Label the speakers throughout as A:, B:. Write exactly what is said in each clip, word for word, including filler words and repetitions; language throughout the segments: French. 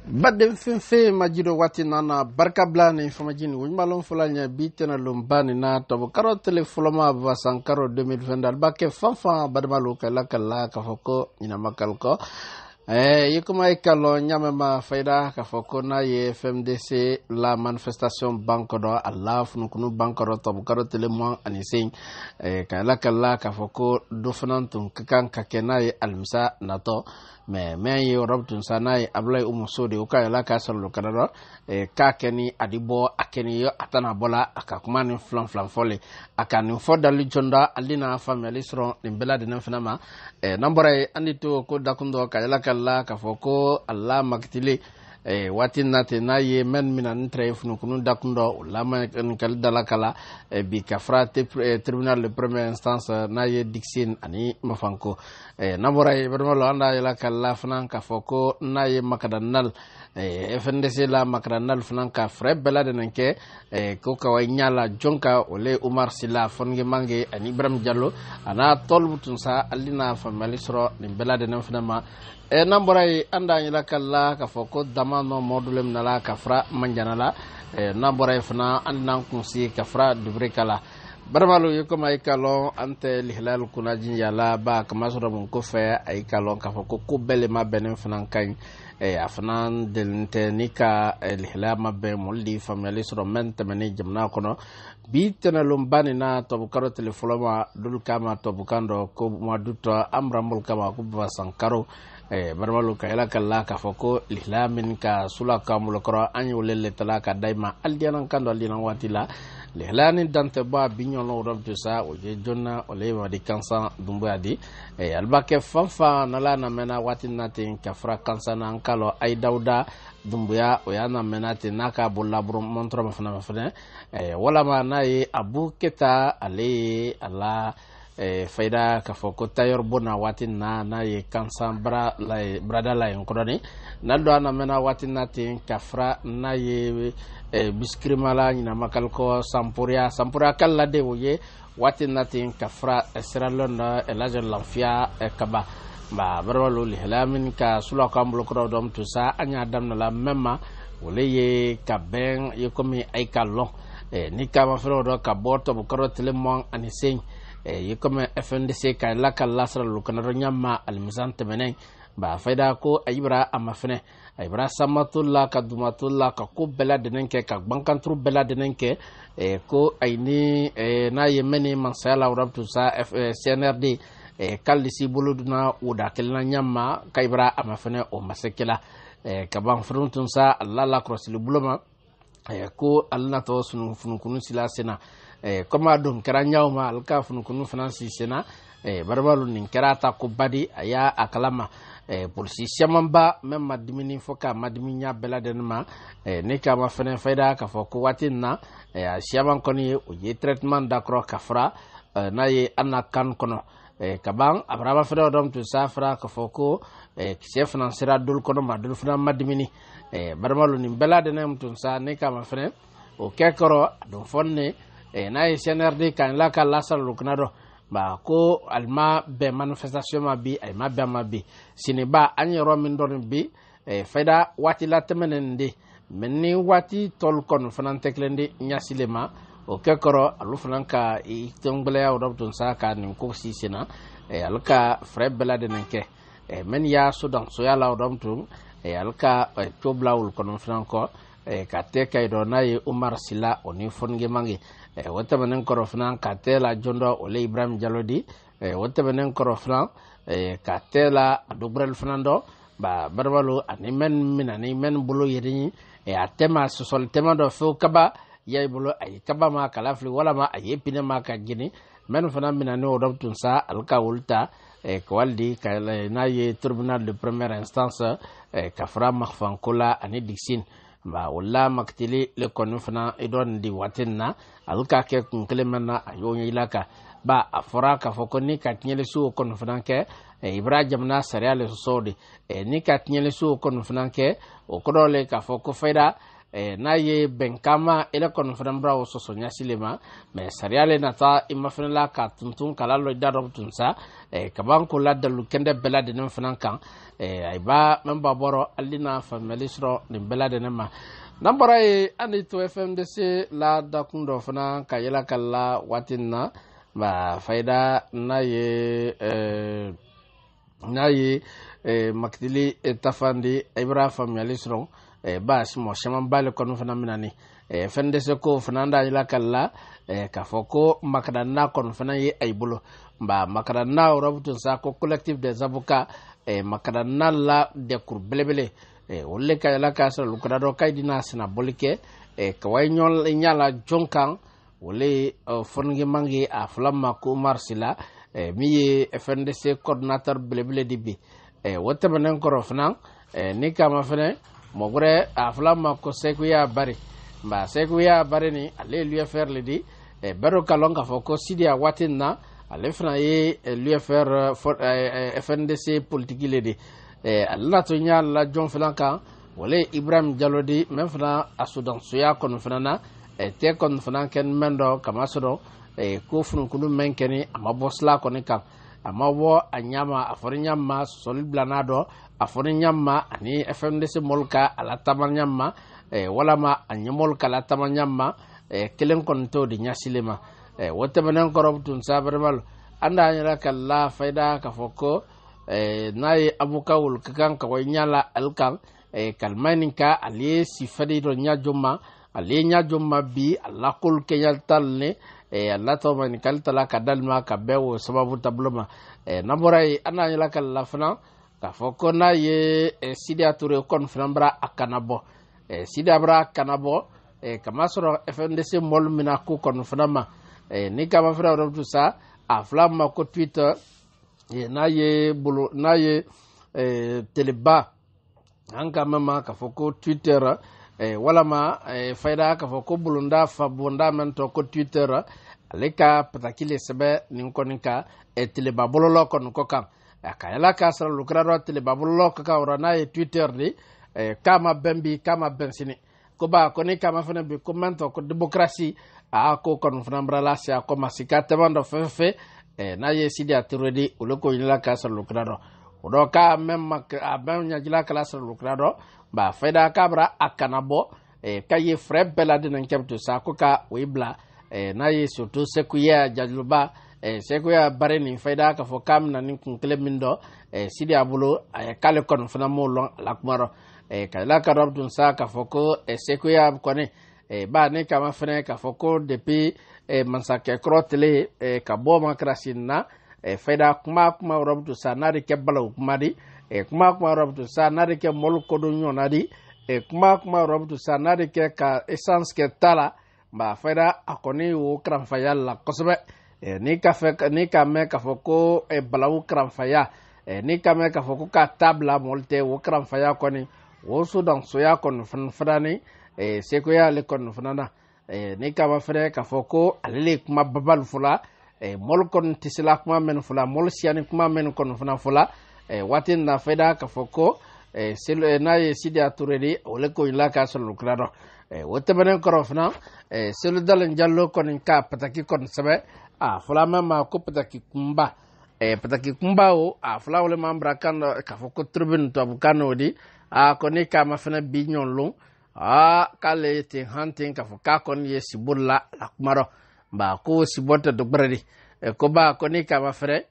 A: Badem Finfe Majido Watinana Barkablan Famajin Wimalon Fulanya Bitena Lumbani na Tobo Karo Telefoloma Vasankaro deux mille vingt Albake Fanfa Badmalu Kalakala Kafoko Inamakalko Eh Yukuma Ikalo Nyamema Faida Kafoko na ye F M D C la manifestation Bankodo Allah Funukunu Bankoro Tobo Karo Telemon Anising Eh Kalakala Kafoko Dofanantum Kakan Kakena ye Almisa Nato mais mais yo robtun sanai ablay umu sodi ukay la ka solo kanado e ka keni adibo akeni yo atana bola akakumani flan flan fole akani fodalu jonda alina family sron nimbela de nanfama e nambore andito ko dakundo kayala kala ka foko alla maktili e watin nate na ye men minan tref no kunu dakundo lama en kal dalakala e bi kafra tribunal de première instance na ye dixine ani mafanko e naboray bermolo anda yala kala fanan ka foko na ye makadanal e F N D C la makadanal fanan ka fre belade nanke e ko kawai nyala jonka ole Umar Sila fonge mange ani Ibrahim Diallo ana tolbutun sa alina famali sro ni belade nan fanama e namboray anda yala kala ka foko damano modulem nala kafra manjanala e namboray fana andan kunsi kafra dubrekala barmalu yukoma ikalo ante lihlal kuna jinjala ba kamasoro mun ko fe ay kalon ka foko ko bele ma benen fanan kan e afnan delinte nika lihlal ma be moldi family soro mente meni jamna kono bi tena lumbani na to bukaro telefoloma dul kama to bukando ko maduto amramul kama ko basankaro e barmalu kayla kala ka foko lihlal min ka sula kamulo koro anyo lele talaka daima aldianan kando aldianan watila Lehlani dante ba binyon lo robtu sa oje jonna oleva di Kansan Doumbouya di e albake fanfa nala na mena watin natin kafra Kansan ankalo ay Dauda Doumbouya oyana menati naka bolla brum montro mafana mafana e wala ma nayi Abu Keta ale ala e faida ka foko tayor bona watin na na ye Kansan bra la brada la nkodoni naldo ana mena watin natin kafra na ye e biskrimala nyina makalko sampuria sampuria kala de woye watin natin kafra esralona elajon lanfia e kaba ba barwalo lihlamin ka sula kambulo ko dom to sa anya damna la memma wole ye kaben ye komi ay kalon e ni kama fero do ka boto bu karo telemon anising e ye komi F N D C ka la kala sra lu kana nyamma almizante menen ba faida ko ayibra amafne ayibra samatulla kadumatulla ka ko bela denenke ka bankantru bela denenke e ko ayni e na yemeni mansala urabtu sa C N R D e kallisi buluduna uda kelna nyamma kaybra amafne o masekela e ka ban fruntun sa alla la crossli buloma e ko alla to sunu funu kunu sila sena e koma dum kera nyawma alka funu kunu finansi sena e barbalu nin kerata ko badi aya akalama e polisi siamamba même madimini foka madiminya beladenma e ne kama fene faida ka foko watinna e siaman koni o ye traitement d'acro kafra e, na ye anakan kono e kabang abraba fere dom tu safra ka foko e chef financier dul kono madul fina madimini e barbalu nin beladenem tun sa ne kama fene o kekoro don fonne e na ye C N R D kan la ka lasal luknado ba ko alma be manifestation ma bi ay ma be ma bi sini ba anyi romin don bi e faida wati la temenende menni wati tol kon fanan teklendi nyasilema o kekoro alu fananka i tongle ya odobton saka nin ko sisina e alka frebela de nenke e men ya sudan so ya la odomtun e alka e toblawul kon franco e kate kay do nay Umar Sila oni fonge mangi e wote menen korofnan katela jondo ole Ibrahim Diallo di e wote menen korofnan e katela adubrel fnando ba barbalo ani men minani men bulu yedini e atema sosol tema do fu kaba yay bulu ay kaba ma kalafli wala ma ay pina ma ka gini men fana minani odobtun sa alka wulta e kwaldi kala na ye tribunal de première instance e kafra makhfankula ani dixine ba wala maktili le konu fana idon di watinna alka ke kun kelemana ayonya ilaka ba afora ka fokoni ka tinyele su konu fana ke e ibrahim na sariale sodi e ni ka tinyele su konu fana ke o kodole ka foko faida eh, na ye benkama ele kon fana bra wo soso nyasilema me sariale nata imma fana la ka tuntun kala lo daro tunsa eh, kaban ko la dalu kende belade nem fana kan eh, ay ba memba boro alina family sro ni belade nema nambara e ani to F M D C la dakundo fana kayela kala watinna ba faida na ye eh, na ye eh, maktili eh, tafandi ibra family sro eh, ba simo shaman bale kono fana minani eh, F M D C ko fana nda ila kala eh, kafoko makadana kono fana ye aibulo ba makadana robutun sa ko collectif des avocats eh, makadana la de kur belebele eh, wolle kayela kasra lukrado kaydina sina bolike eh, kawai nyol nyala jonkan wole uh, fongi mangi a flamma ko marsila eh, mi F N D C coordinateur blebele dibi eh, wote manen koro fana eh, ni kama fana mogre a flamma ko sekuya bari ba sekuya bari ni ale lui faire le di eh, baro kalonga foko sidia watinna ale fana ye eh, lui faire uh, eh, F N D C politique le di eh, alla to nya la jon fana kan wole Ibrahim Diallo di men fana a Sudan suya kono fana na e te kon fana ken mendo kama soro e ko funu kunu menkeni ama bosla koni kan ama wo anyama afori nyama sol blanado afori nyama ani F M D C molka ala tamanyama e wala ma anyamol kala tamanyama e kelen kon to di nyasilema e wote banen korobtun sabarmal anda nyala kala faida ka foko e nay abukawul kan ka way nyala alkan e kalmaninka ali sifadi do nyajuma ali nyajuma bi alakul kenyal talne e alla to man kaltala kadalma ka bewo sababu tabloma e naboray ananya la kala fana ka foko na ye e sidia toure kon frambra akanabo e sidia bra kanabo e kamasoro F N D C mol mina ko kon frama e ni kama fra robtu sa a flamma ko Twitter e na ye bulu na ye e teleba anka mama ka foko Twitter e wala ma e faida ka foko bulunda fa bunda men to ko Twitter aleka patakile sebe ninkonika e teleba bololo kon ko kan akayala kasra lukraro teleba bololo ko ka orana e Twitter ni e kama bembi kama bensini ko ba ko ni kama fana bi commento ko démocratie a ko kon fana brala sia ko masika temando fefe e na ye sidia tiredi uloko yila kasra lukraro odo ka memma a ben nyajila kasra lukraro ba faida kabra akanabo e kaye frère belade nan kebto sa ko ka wibla e na ye surtout sekuya jajluba e sekuya bare ni faida ka fo kam na nin kun klemindo e sidi abulo ay kale kon fana mo lon lakmaro e kala ka robdun sa ka fo ko e sekuya ko ne e ba ne kama fene ka fo ko depuis e mansake krotele e ka bo makrasina e faida kuma kuma robdu sa na de kebala kuma di e kuma kuma robtu sa nade ke mol ko do nyonadi e kuma kuma robtu sa nade ke ka essence ke tala ba faida akoni wo kram fayal la kosobe e ni ka fe ni ka me ka foko e balawu kram faya e ni ka me ka foko ka tabla molte wo kram faya koni wo sudan soya kon fan fadani e seko ya le kon fanana e ni ka ma fere ka foko alele kuma babal fula e mol kon tisila kuma men fula mol siani kuma men kon fana fula e watin na faida ka foko e sel e na ye sidia turedi ole ko ila ka solo klaro e wote banen korofna e sel dalen jallo kon ka pataki kon sabe a fula mama ko pataki kumba e pataki kumba o a fula ole mambra kan ka foko tribune to bukano di a koni ka mafana binyon lu a kale te hunting ka foka kon ye sibulla lakmaro ba ko sibota do bredi e ko ba koni ka mafre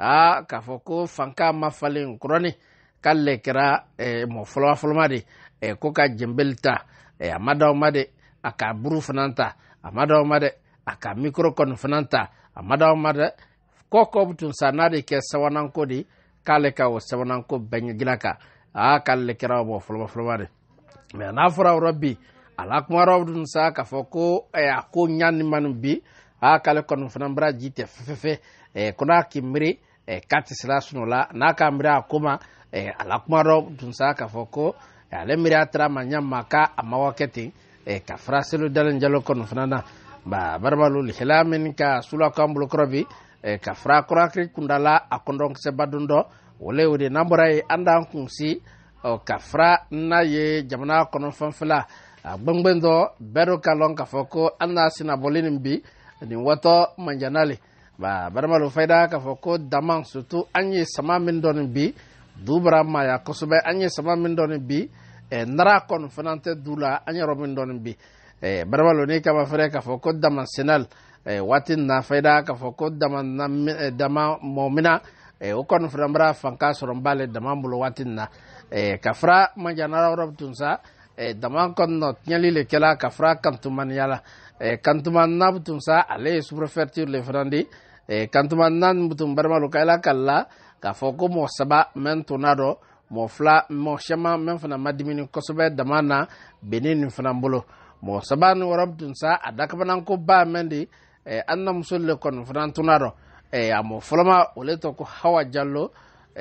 A: a ka foko fanka mafalin kroni kalle kira e mo folo folo madi e ko ka jembelta e amada made aka buru fananta amada made aka micro kon fananta amada made ko ko butun sanade ke sawanan ko di kale ka o sawanan ko ben gilaka a kalle kira mo folo folo made me na fura rabbi ala kuma rawdun sa ka foko e ko nyanni man bi a kale kon fanambra jite fefefe e kuna kimri e kati silasuno la na kamra kuma e ala kuma rawdun sa ka foko e ale mira tra manyama ka amawaketi e ka fraselu dalen jalo kon fanana ba barbalu hilamin ka sula kambulu krobi e ka fra kurakri kundala akondong se badundo wole wode namboray andan kunsi o ka fra na ye jamana kono fanfala bangbendo bedo kalon ka foko anna sina bolinin bi ni wato manjanale ba barmalu faida ka foko daman surtout anye sama min don bi dubra ma ya kosobe anye sama min don bi e nara kon fanante dula anye robin don bi e barmalu ni ka ba fere ka foko daman senal e watin na faida ka foko daman na dama momina e o kon frambra fanka sorombale daman bulu watin na e kafra manjanara rob tunsa e daman kon no nyali le kala kafra kantuman yala e kantuman nabtum sa ale superferture le frandi e kantuman nan butum barmalu kala kala ka foko mo saba men tonado mo fla mo shama men fana madimini kosobe damana benin fana mbolo mo saba ni warabtum sa adaka banan ko ba mendi e anna musulle kon fana tonado e amo flama ole to ko hawa jallo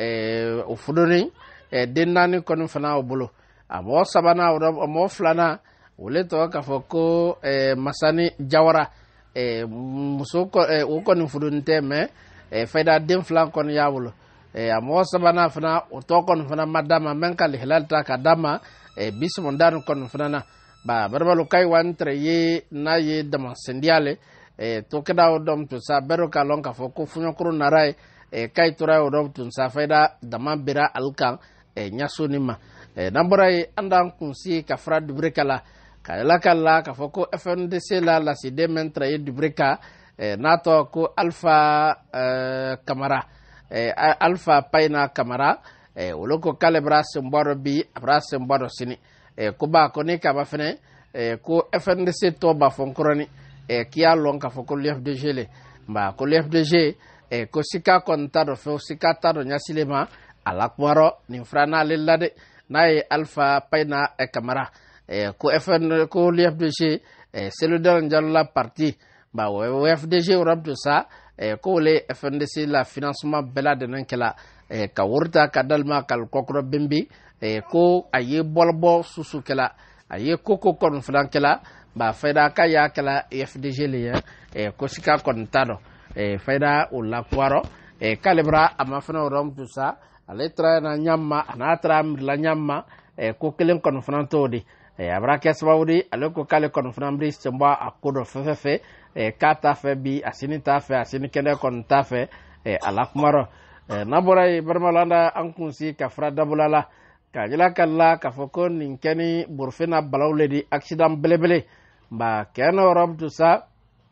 A: e o fudoni e dennani kon fana o bolo amo sabana o mo flana wole to ka foko e masani jawara e musoko e o kon fudunte me e fayda dem flan kon yawulo e amo sabana fana o to kon fana madama men kal hilalta ka dama e bismo dan kon fana ba barbalu kay wantre ye na ye dama sendiale e to kada o dom to sa bero ka lon ka foko funyo kuru narai e kay tura o dom to sa fayda dama bira alkan e nyasunima e namboray andan kunsi ka fra dubrikala ka lakalla ka foko F N D C la la si demen traye dubrika e nato ko alpha e, camara e alpha paina camara e woloko calibra semboro bi abra semboro sini e ko ba ko ni ka ba fene e ko F N D C to ba fonkroni e kiya lon ka foko L F D G le ba ko L F D G e ko sika kontado fo sika tado nyasilema alakwaro ni frana lelade naye alpha paina e camara e ko F N ko L F D G e c'est le dernier la partie ba o F D G rabdo sa e ko le F N D C la financement bela de nankela e ka wurta ka dalma kal kokro bimbi e ko aye bolbo susu kala aye koko kon frankela ba fayda ka ya kala F D G le e ko sika kon tado e fayda o la kwaro e calibra ama fana rom tout ça ale tra na nyamma ana tra la nyamma e ko kelen kon franto di e abra kesbawdi ale ko kale kon franbri semba akodo fefefe e kata fe bi asini ta fe asini kende kon ta fe e alakmaro e naboray barmalanda ankunsi ka fra dabulala ka jila kala ka foko ninkeni burfina balawle di accident belebele ba keno rob tout ça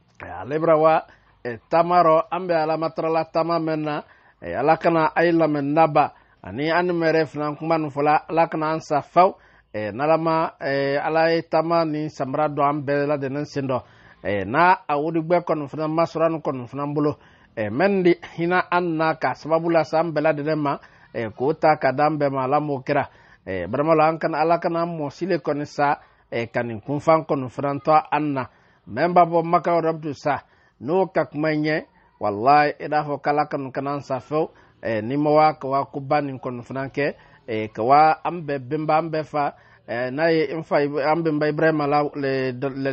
A: ale brawa e tamaro ambe ala matrala tamamenna e alakana ayla men naba ani an mere flan kuman fula alakana ansa faw e nalama e alay tama ni samra do ambe la de nan sindo e na awudi gbe kon funa masuran kon funa bulo e mendi hina anna ka sababula sambe la de ma e ko ta kadambe mala mo kira e barmala ankan alakana mo sile kon sa e kanin kunfan kon franto anna memba bo maka rabtu sa no kakmanye wallahi ida fo kala kan kanan safo e ni mawa ko wa kubani kon franke e ko wa ambe bimba ambe fa e nay infa ambe mbay ibrahim la le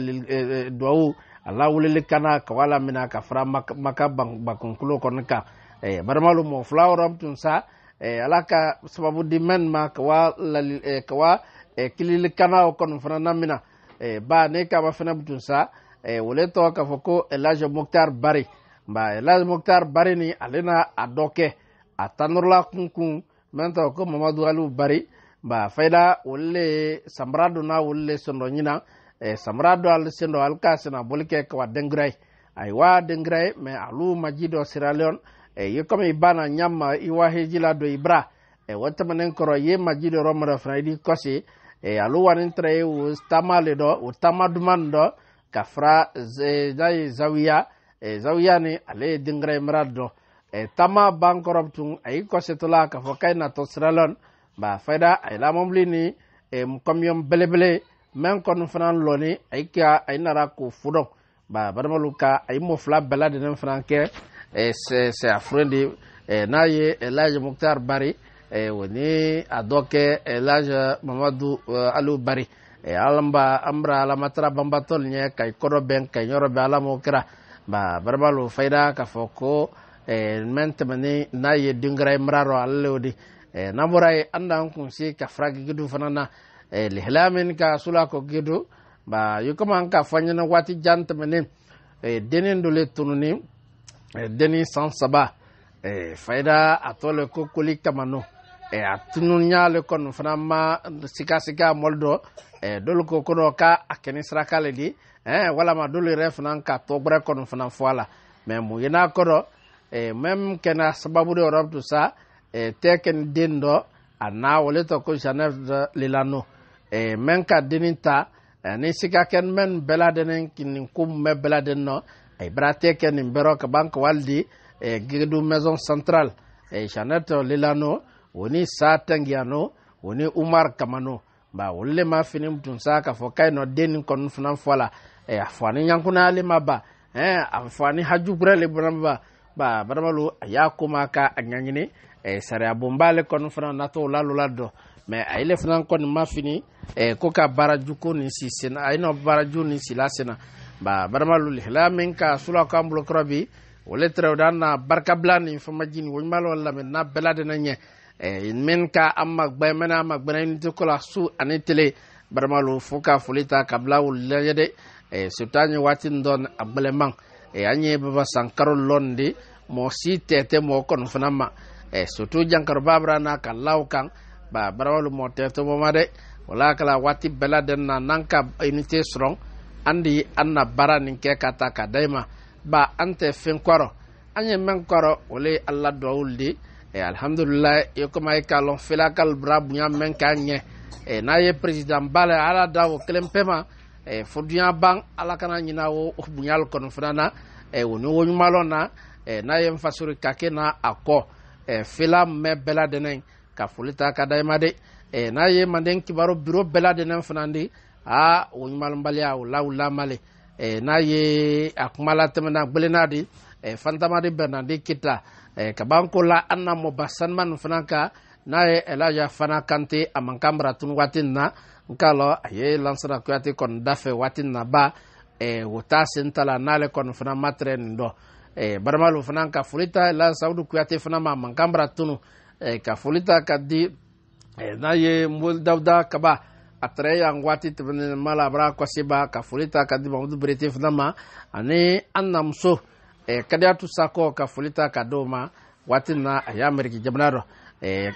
A: do Allah wulil kana ko wala mina ka fra maka bang bakon kulo kon ka e barmalu mo flower tun sa e alaka sababu di men ma ko wa e ko wa e kilil kana kon frana mina e ba ne ka ba fana tun sa e wole to ka foko elajo moktar bari ba elaj moktar bari ni alena adoke atanurla kunkun menta ko Mamadou Alou bari ba fayda wolle samrado na wolle sondo nyina e samrado al sendo alkasina bolike ko dengray ay wa dengray me Alou majido Sierra Leone e yekomi bana nyamma iwa hejila do ibra e watamanen koro ye majido romara fraydi kosi e Alou wanin tre u tamale do u tamaduman do kafra zai zawiya e zawiya ni ale dingray marado e tama bankorob tun ay ko setola ka fo kayna to sralon ba fayda ay la momli ni e komyom belebele men kon fran loni ay ka ay nara ko fudo ba barmaluka ay mo fla belade den franke e c'est c'est afrendi e naye elage muktar bari e woni adoke elage Mamadou Alou bari e alamba amra ala matra bambatol nye kay kodo ben kay nyoro be ala mo kra ba barbalu fayda ka foko e mentemani naye dingray mraro allodi e namuray andan kun si ka fragi gidu fanana e lihlamin ka sula ko gedo ba yukoman ka fanyana wati jantamene e denen dole tununi e deni san saba e faida atole ko kuli kamano e atunu nyale kon fanama sika sika moldo e dol ko kono ka akeni srakale di eh wala ma dol ref nan ka to bre kon fanan foala mais mu yina kodo e même kena sababu de Europe tout ça e teken dendo ana wole to ko janef de lilano e men ka deninta ni sika ken men beladenen kin kum me beladen no e brate ken mbero ka bank waldi e gidu maison centrale e janef lilano woni satangiano woni Umar Kamano ba wolle ma finim tun saka fo kay no den kon funan fola e afani nyankuna ale maba eh afani haju brele bramba ba baramalu ya kuma ka anyanyini e sare abombale kon funan nato lalu lado mais ayle funan kon ma fini e ko ka baraju ko ni sisena ayno baraju ni silasena ba baramalu lihlamin ka sula kambulo krobi wolle trewdan na barka blani fama jini woni malo wala men na belade na nye e men ka amma gbay mena amma gbay ni to la su ani tele barmalu fuka fulita kabla wala yede e sutani watin don ableman e anye baba sankaro londi mo si tete mo kon fanama e sutu jankar babra na kalaw kan ba barmalu mo tete mo made wala kala wati beladen na nanka unité strong andi anna barani ke kata ka daima ba ante fen kwaro anye men kwaro wala alla dawuldi e alhamdulillah yokoma kalon filakal brabunya men kanye e naye president bale ala dawo klempema e fodunya bang ala kana nyina wo bunyal kon frana e woni woni malona e naye mfasuri kakena ako e filam me bela denen ka fulita ka daimade e naye manden kibaro bureau bela denen fanandi a woni malumbalia wala wala male e naye akmala temena gbelenadi e fantamadi bernandi kita e kabanko la anna mo basanman fanaka nae elaja fana kante amankambra tun watin na nkalo aye lansara kwati kon dafe watin na ba e wota sentala nale kon fana matre ndo e barmalu fana ka fulita la saudu kwati fana ma amankambra tunu e ka fulita kadi e naye mul dawda kaba atre yang wati tebene mala bra kwasiba ka fulita kadi mamudu brete fana ma ane annamso e kadiatu sako ka fulita kadoma watina ayameriki jamnaro e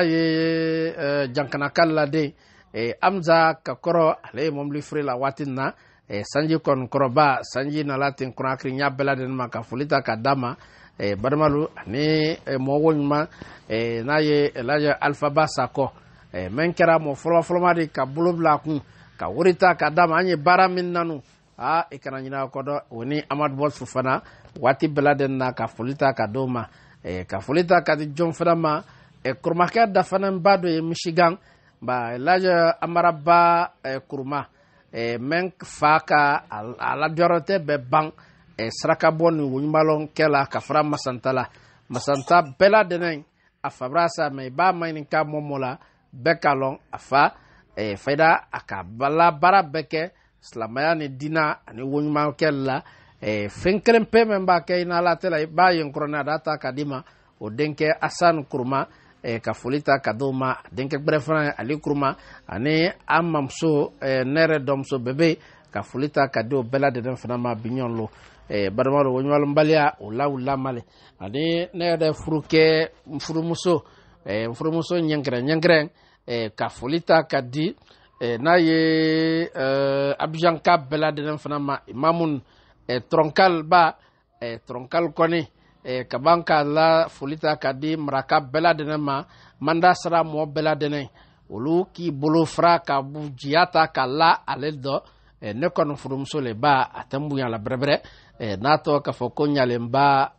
A: anaye e, jankana kala de e amza ka koro ale mom li frila watina e sanji kon koroba sanji na latin konakri nyabela den maka fulita kadama e barmalu ani e, mo wonma e naye elaja alpha sako e menkera mo folo folo mari ka bulubla kun ka wurita kadama anye bara min nanu a ikana nyina kodo woni amad bol fufana wati beladen na ka fulita kadoma e ka fulita kadi jom fadama e kurmaka da fanan bado e Michigan ba laja amaraba e kurma e menk faka ala diorote be bang e sraka boni wunmalon kela ka fra masantala masanta bela denen afabrasa me ba mainin ka momola bekalon afa e faida akabala bara beke slamaya ni dina ani wunmal kella e fenkrem pe memba ke ina la tela ba yin corona data kadima o denke asan kurma e ka fulita kadoma denke brefran ali kurma ani amamso e nere domso bebe ka fulita kado bela de fana binyon lo e barmalo wonyal mbalia o lawla male ani nere fruke mfurumuso e mfurumuso nyankre nyankre e ka fulita kadi e naye e abjan ka bela de fana imamun e tronkal ba e tronkal koni e kabanka la fulita kadi mraka bela denema manda sara mo bela denen olu ki bolo fra ka bujiata kala aleldo e ne kon furumso le ba atambuya la brebre e nato ka fokonya le mba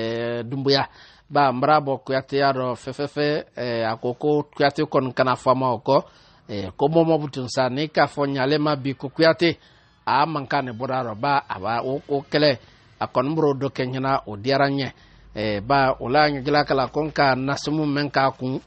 A: e Doumbouya ba mbrabo kuyate yaro fefefe e akoko kuyate kon kana fama oko e komo mo butun sa ne ka fonya le mabi kuyate a mankane boraro ba aba o kele akon mbro do kenyana o diaranye e ba olanya gila kala konka nasumu menka kun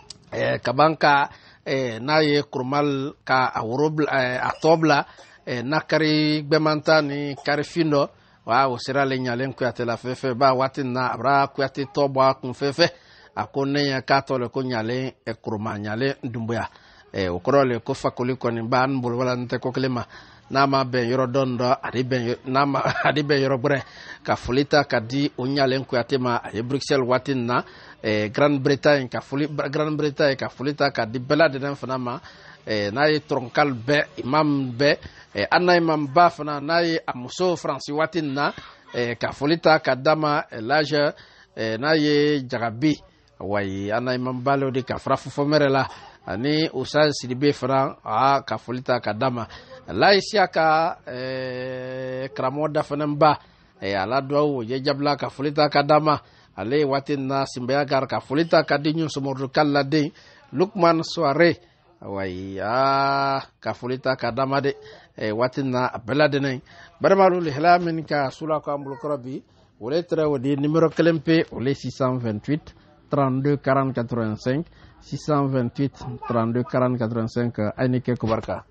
A: e kabanka e naye kurmal ka awrobl e, atobla e nakari gbemanta ni karifindo wa o sirale nyalen ku atela fefe ba watin na abra ku ati toba kun fefe akone ya katole ko nyale e kurma nyale Doumbouya e o koro le ko fakoli ko ni ban bol wala nte ko klema nama ben yoro dondo adi ben nama adi ben yoro bre ka folita ka di o nyalen ko atema e Bruxelles watin na e Grande Bretagne ka foli Grande Bretagne ka folita ka di belade den fanama e nayi tronkal be imam be e anna imam ba fana nayi amuso France watin na e ka folita ka dama e laje e nayi jagabi way anna imam balo di ka frafu fomerela ani Ousmane Sidibe fana a ka folita ka dama la isiaka eh, kramoda fanamba e ala do je jabla ka folita kadama ale watin na simbaya gar ka folita kadinyu sumur kala de Lukman Soare way a ka folita kadama de e watin na belade nay barmalu lihlamin ka sula ka ambul krabi wala tra wadi numéro klempe wala six cent vingt-huit trente-deux quarante quatre-vingt-cinq six cent vingt-huit trente-deux quarante quatre-vingt-cinq aynike ko barka